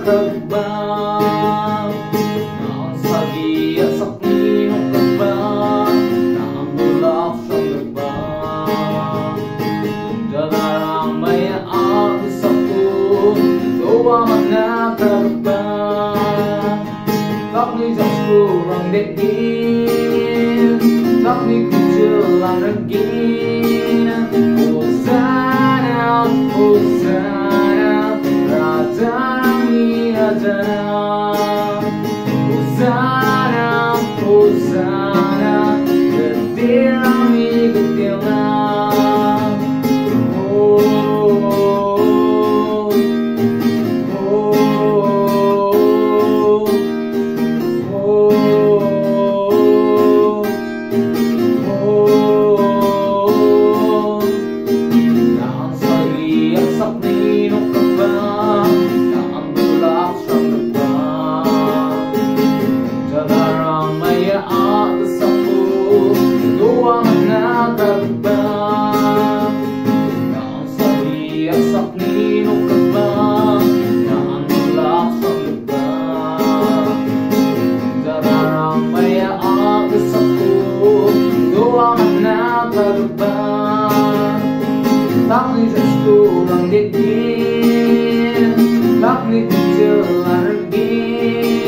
terbang. Naon sagia sakni nu kebang, naon bulak siyang terbang. Dalarang may ako sa puso, doa man na terbang. Takni Diyos kurang diin, takni kujelang regin. Hosanna, Hosanna, Raja Hosanna, Hosanna, getilang ni getilang. Oh, oh, oh. Naang saliyak sakni nu kebang, naang bulak siyang terbang. Dalarang may atas ako, doa man na terbang. Naang saliyak sakni nu kebang, naang bulak siyang terbang. Dalarang may atas ako, doa man na terbang. Takni Diyos kurang diin, takni kujelang regin.